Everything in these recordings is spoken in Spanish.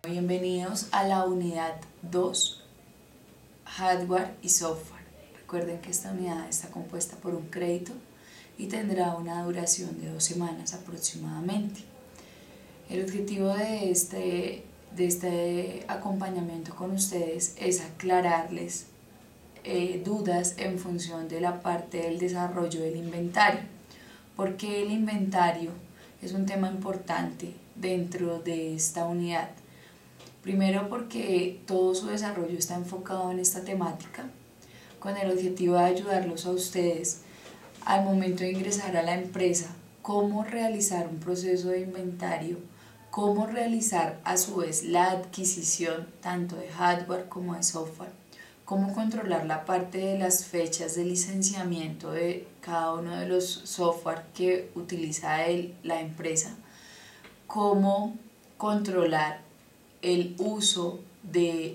Bienvenidos a la unidad 2, hardware y software. Recuerden que esta unidad está compuesta por un crédito y tendrá una duración de 2 semanas aproximadamente. El objetivo de este acompañamiento con ustedes es aclararles dudas en función de la parte del desarrollo del inventario. Porque el inventario es un tema importante dentro de esta unidad. Primero porque todo su desarrollo está enfocado en esta temática, con el objetivo de ayudarlos a ustedes al momento de ingresar a la empresa, cómo realizar un proceso de inventario, cómo realizar a su vez la adquisición tanto de hardware como de software, cómo controlar la parte de las fechas de licenciamiento de cada uno de los software que utiliza la empresa, cómo controlar el uso de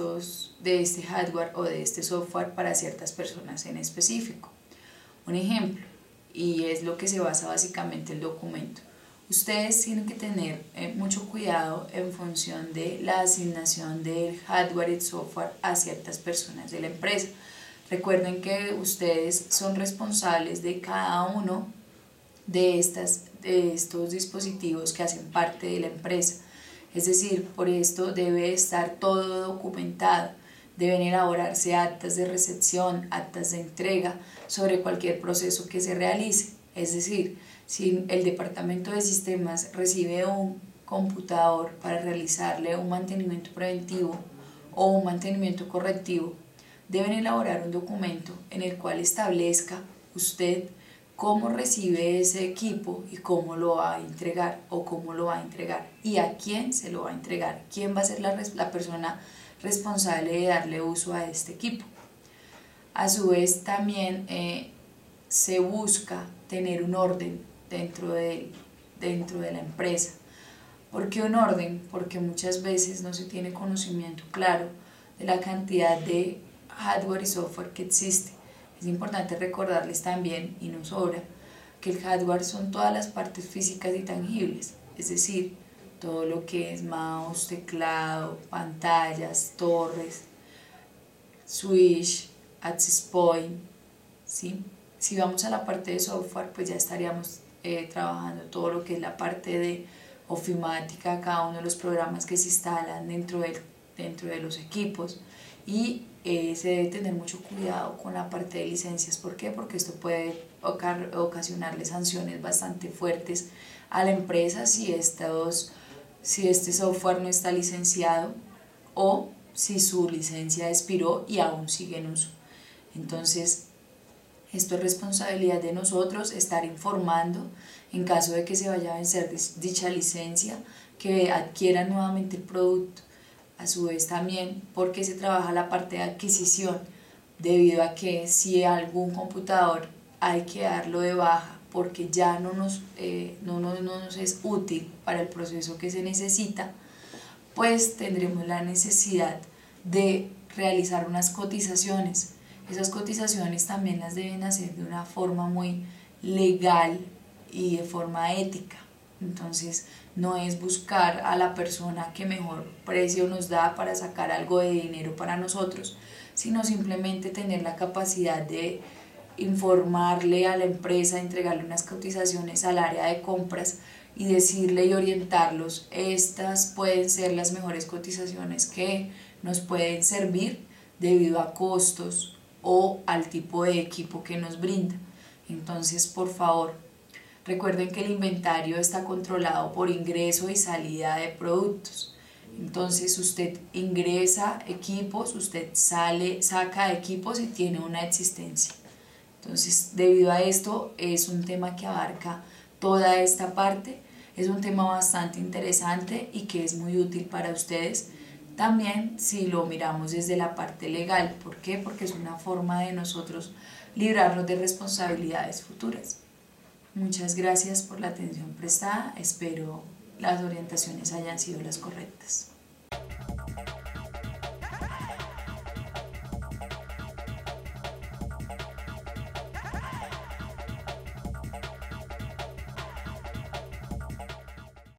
este hardware o de este software para ciertas personas en específico. Un ejemplo, y es lo que se basa básicamente el documento. Ustedes tienen que tener mucho cuidado en función de la asignación del hardware y software a ciertas personas de la empresa. Recuerden que ustedes son responsables de cada uno de estos dispositivos que hacen parte de la empresa. Es decir, por esto debe estar todo documentado, deben elaborarse actas de recepción, actas de entrega sobre cualquier proceso que se realice. Es decir, si el departamento de sistemas recibe un computador para realizarle un mantenimiento preventivo o un mantenimiento correctivo, deben elaborar un documento en el cual establezca usted cómo recibe ese equipo y cómo lo va a entregar o cómo lo va a entregar y a quién se lo va a entregar, quién va a ser la persona responsable de darle uso a este equipo. A su vez también se busca tener un orden dentro de la empresa. ¿Por qué un orden? Porque muchas veces no se tiene conocimiento claro de la cantidad de hardware y software que existe. Es importante recordarles también, y no sobra, que el hardware son todas las partes físicas y tangibles, es decir, todo lo que es mouse, teclado, pantallas, torres, switch, access point, ¿sí? Si vamos a la parte de software, pues ya estaríamos trabajando todo lo que es la parte de ofimática, cada uno de los programas que se instalan dentro de los equipos, y se debe tener mucho cuidado con la parte de licencias. ¿Por qué? Porque esto puede ocasionarle sanciones bastante fuertes a la empresa si este software no está licenciado o si su licencia expiró y aún sigue en uso. Entonces, esto es responsabilidad de nosotros estar informando en caso de que se vaya a vencer dicha licencia, que adquieran nuevamente el producto. A su vez también porque se trabaja la parte de adquisición, debido a que si algún computador hay que darlo de baja porque ya no nos es útil para el proceso que se necesita, pues tendremos la necesidad de realizar unas cotizaciones. Esas cotizaciones también las deben hacer de una forma muy legal y de forma ética. Entonces, no es buscar a la persona que mejor precio nos da para sacar algo de dinero para nosotros, sino simplemente tener la capacidad de informarle a la empresa, entregarle unas cotizaciones al área de compras y decirle y orientarlos: estas pueden ser las mejores cotizaciones que nos pueden servir debido a costos o al tipo de equipo que nos brinda. Entonces, por favor, recuerden que el inventario está controlado por ingreso y salida de productos. Entonces, usted ingresa equipos, usted saca equipos y tiene una existencia. Entonces, debido a esto, es un tema que abarca toda esta parte. Es un tema bastante interesante y que es muy útil para ustedes. También si lo miramos desde la parte legal. ¿Por qué? Porque es una forma de nosotros librarnos de responsabilidades futuras. Muchas gracias por la atención prestada, espero las orientaciones hayan sido las correctas.